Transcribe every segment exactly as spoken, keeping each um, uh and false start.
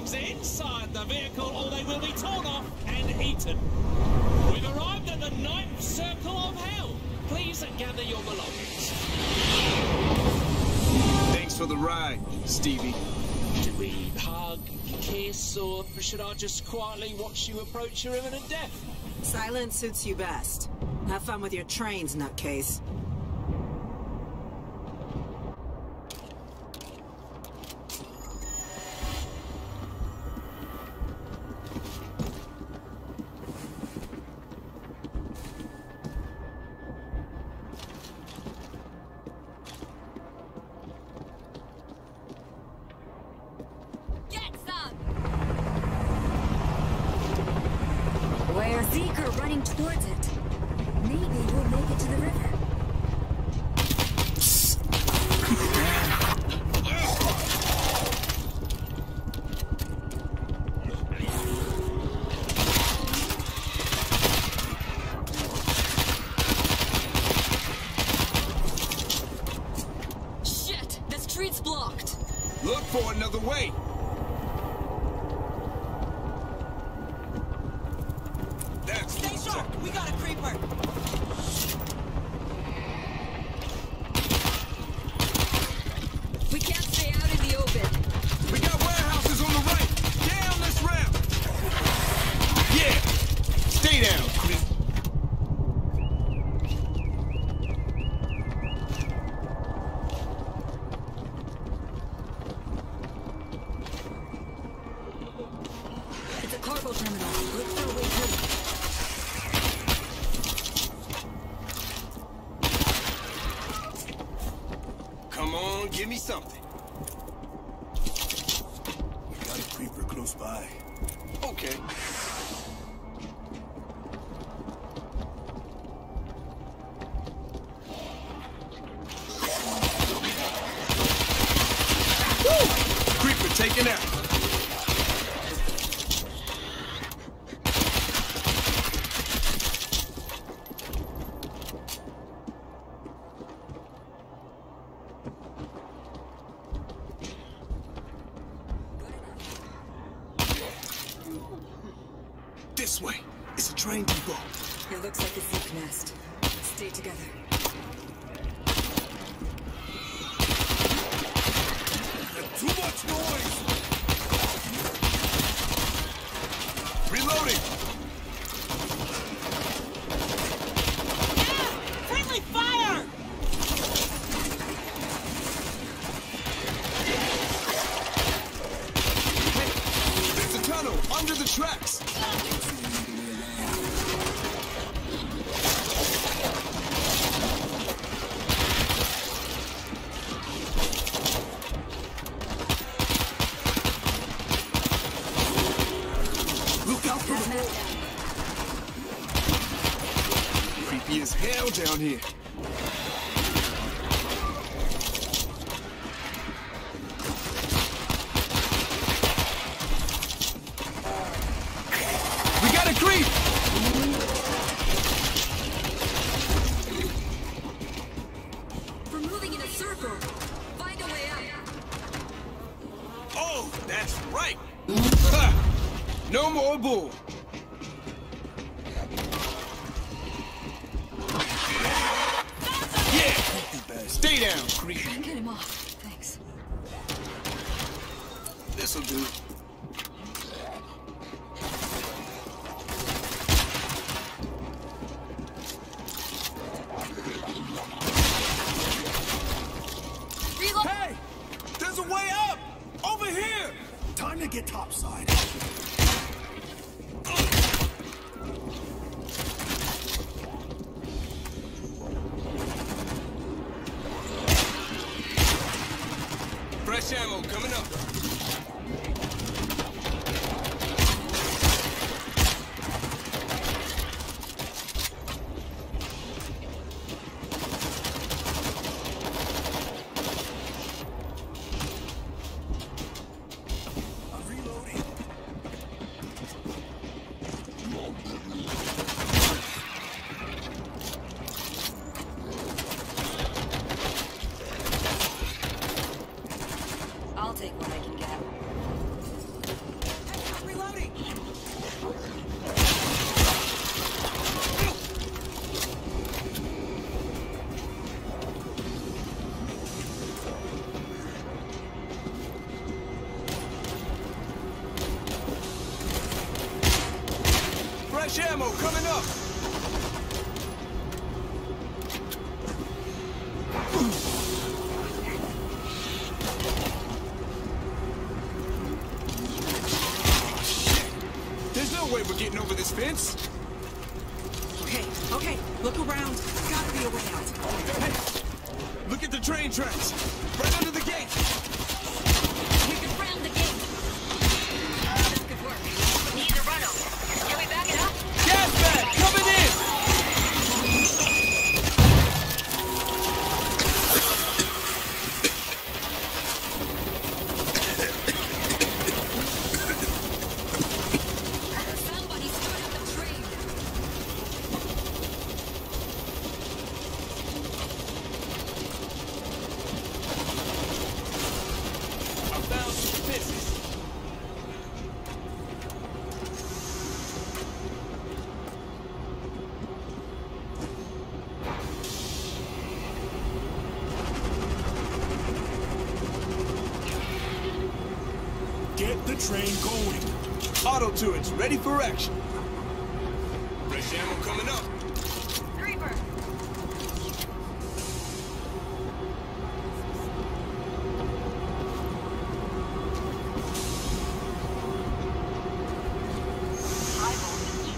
items inside the vehicle or they will be torn off and eaten. We've arrived at the ninth circle of hell. Please gather your belongings. Thanks for the ride, Stevie. Do we hug, kiss, or should I just quietly watch you approach your imminent death? Silence suits you best. Have fun with your trains, nutcase. Running towards it. Maybe we'll make it to the river. Shit! The street's blocked. Look for another way. Stay sharp! We got a creeper! We can't stay out in the open. We got warehouses on the right. Down this ramp. Yeah. Stay down, creep. It's a cargo terminal. Look for a way through. Come on, give me something. We got a creeper close by. Okay. Woo! Creeper taken out. This way. It's a train depot. It looks like a Zeke nest. Stay together. Too much noise! Reloading. Yeah! Friendly fire! There's a tunnel under the tracks. Creepy as hell down here. We got a creep! We're moving in a circle. Find a way out. Oh, that's right. Ha! No more bull. Yeah! Stay down, creep. Get him off. Thanks. This'll do. Reload. Hey! There's a way up! Over here! Time to get topside. Fresh ammo coming up. I'm reloading. I'll take what I can. we're getting over this fence? Okay, okay, look around. Gotta be a way out. Hey, look at the train tracks. Right under the gate. We can round the gate. This could work. Need a runover. Can we back it up? Gas bag coming in! Somebody start up the train. I found some pieces. Get the train going. Auto turrets ready for action. Fresh ammo coming up. Reaper. High voltage.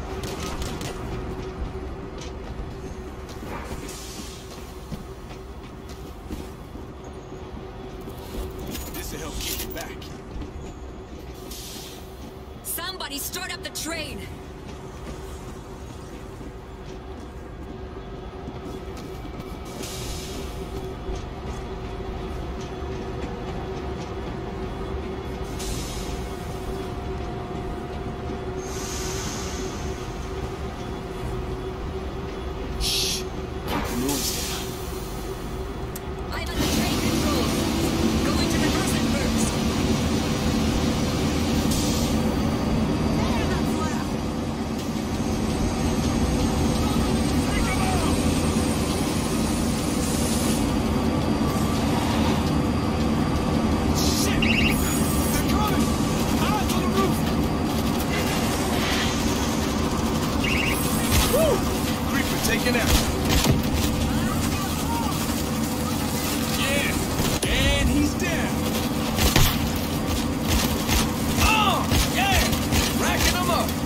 This'll help keep it back. Somebody start up the train. Shh. Keep the noise down. I'm at the train control. Going to reverse it first. There, that's left. Shit! They're coming! Eyes on the roof! Woo! Creeper taken out. Yeah! And he's down! Oh! Yeah! Racking them up!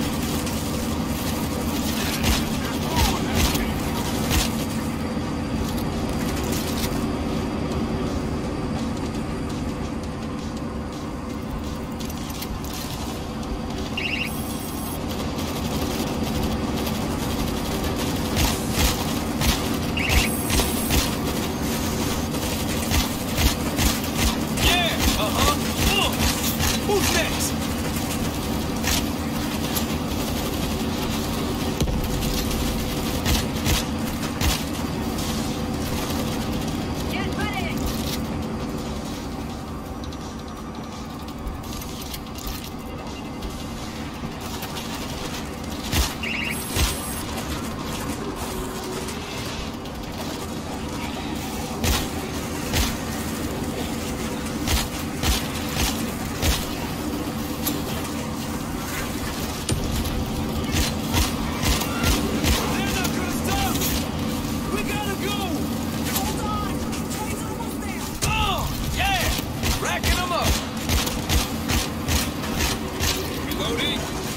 Yeah! Uh-huh! Uh. Who's next? Get ready. They're not gonna stop! We gotta go! Hold on! Train's almost there! Oh! Yeah! Racking them up! Reloading!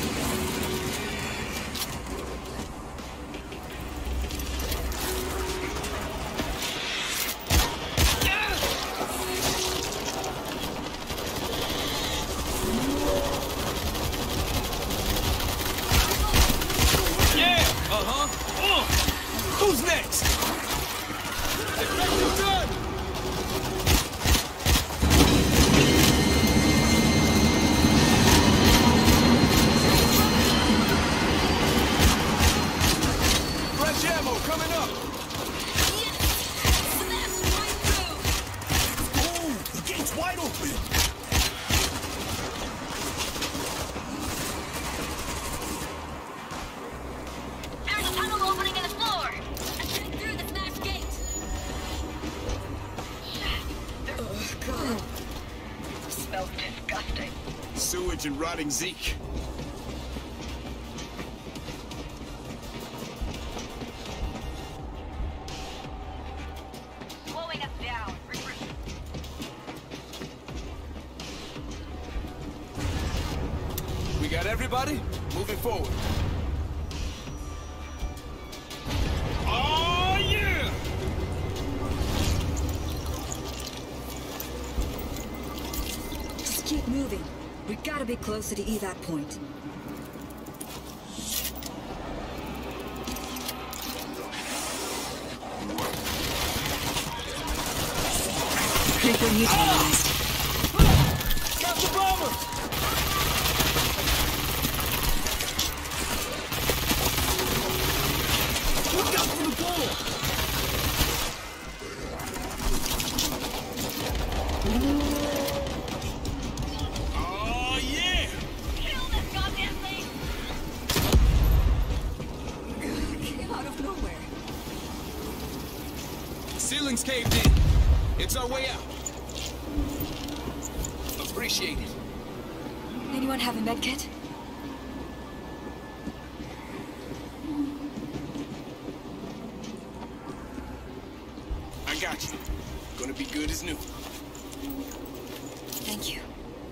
Yeah! Uh-huh! Uh. Who's next? Effective done! Fresh ammo coming up! Smash right through. Oh, the gate's wide open. There's a tunnel opening in the floor. I'm getting through the smashed gate. Oh, God. It smells disgusting. Sewage and rotting Zeke. Slowing us down. We got everybody? moving forward. Oh, yeah! Just keep moving. We gotta be closer to evac point. Creeper neutralized. Got the bomber! Look out for the bull! Oh, yeah! Kill this goddamn thing! Came out of nowhere. Ceiling's caved in. It's our way out. Appreciate it. Anyone have a med kit? I got you. Gonna be good as new. Thank you.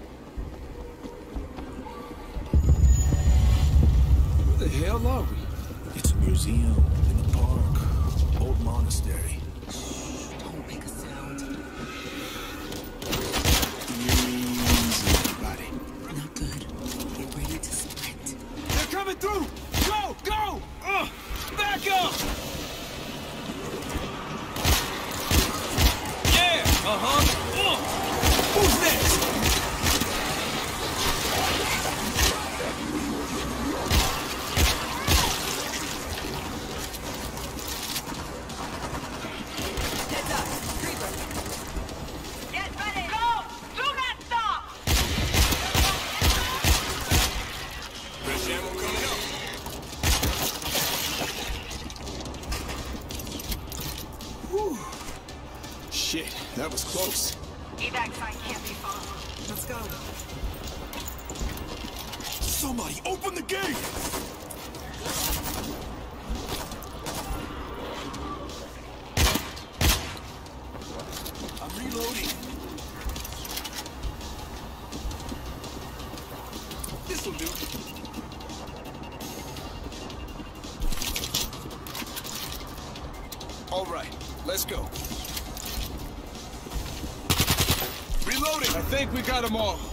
Where the hell are we? It's a museum in the park. Old monastery. Don't make a sound. Easy, everybody. Not good. Get ready to split. They're coming through! Go! Go! Uh, back up! Yeah! Uh-huh! Uh. Who's next? Heads up. Creeper. Get ready! Go! Do not stop! Fresh ammo coming up. Whew. Shit, that was close. Evac sign can't be followed. Let's go. Somebody open the gate! I'm reloading. This'll do. All right, let's go. Reloading. I think we got them all.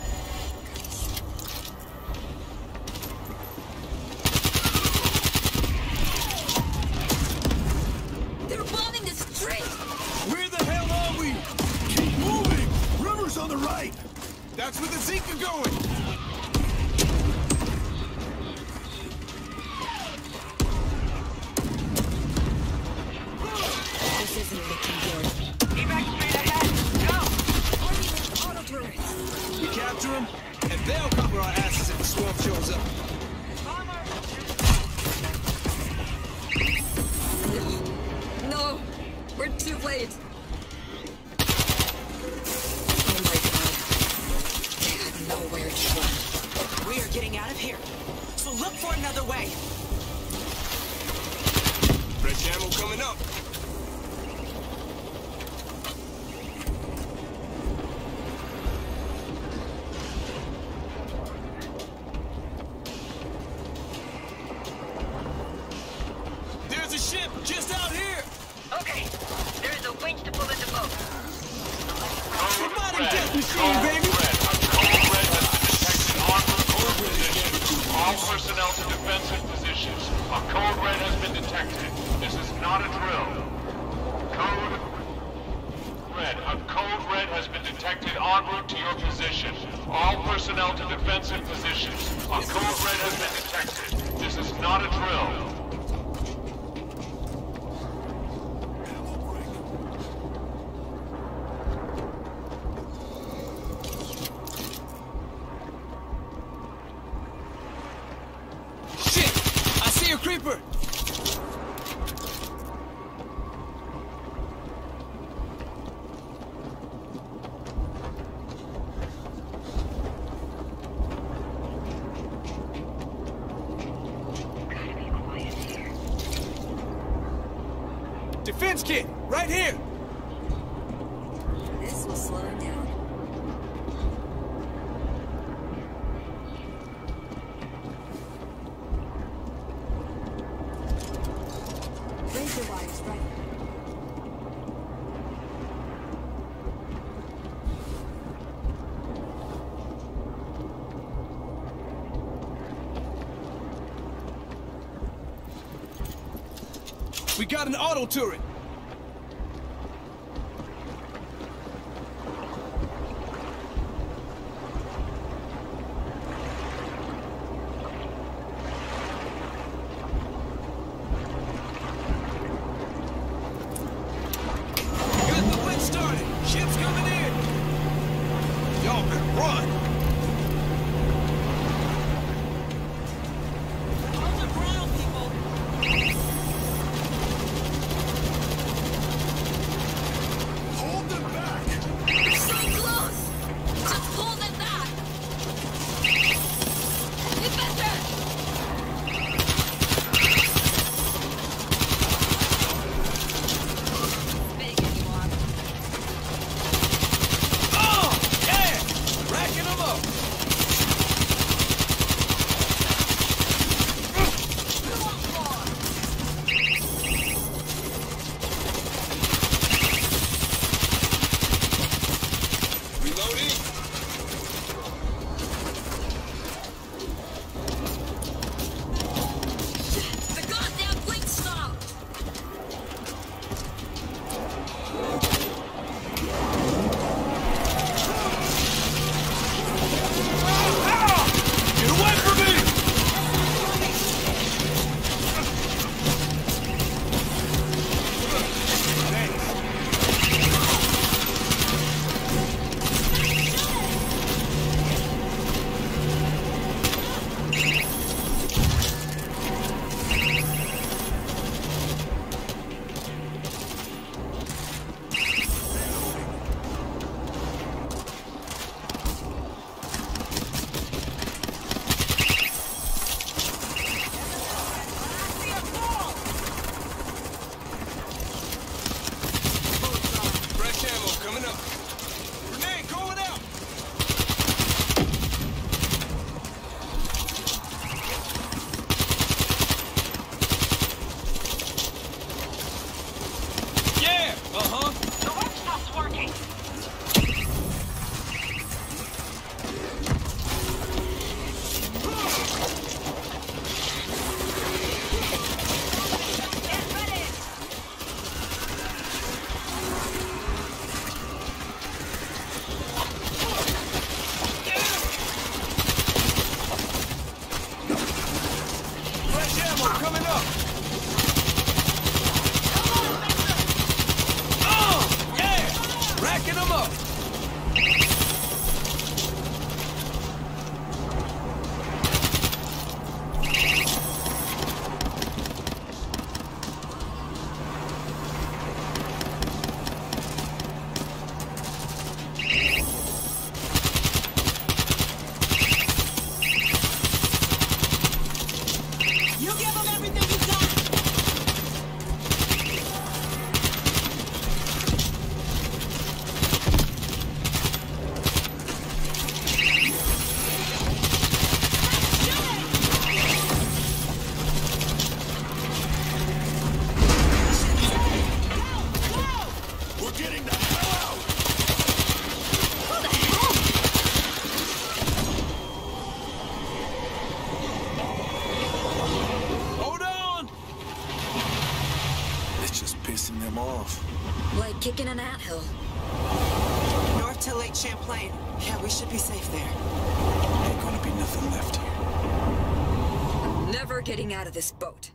They're bombing the street! Where the hell are we? Keep moving! River's on the right! That's where the Zeke are going. This isn't looking good. Evac straight ahead! Go! Auto turrets! We capture them, and they'll cover our asses if the swarm shows up. No! We're too late! Oh my god. They had nowhere to run. We are getting out of here. So look for another way. Fresh ammo coming up. There's a ship just out here. Okay, there is a winch to pull in the boat. Somebody death machine, baby. All personnel to defensive positions. A code red has been detected. This is not a drill. Code red. A code red has been detected en route to your position. All personnel to defensive positions. A code red has been detected. This is not a drill. Creeper! Defense kit, right here! This will slow it down. We got an auto turret. Got the wind started. Ship's coming in. Y'all better run. On the ground, people! Hold them back! We're so close! Just pull them back! Defender! Big anyone. Oh, yeah! Racking them up. Who wants more? Reloading. The goddamn blink stopped! Get away from me! Fresh ammo coming up. Grenade going out. Yeah, uh-huh. The work stops working! Get ready! Fresh ammo coming up. Oh, yeah! Racking them up. You give them everything you got! We're getting the hell out! Who the hell? Hold on. It's just pissing them off. Like kicking an anthill. North to Lake Champlain. Yeah, we should be safe there. Ain't gonna be nothing left here. Never getting out of this boat.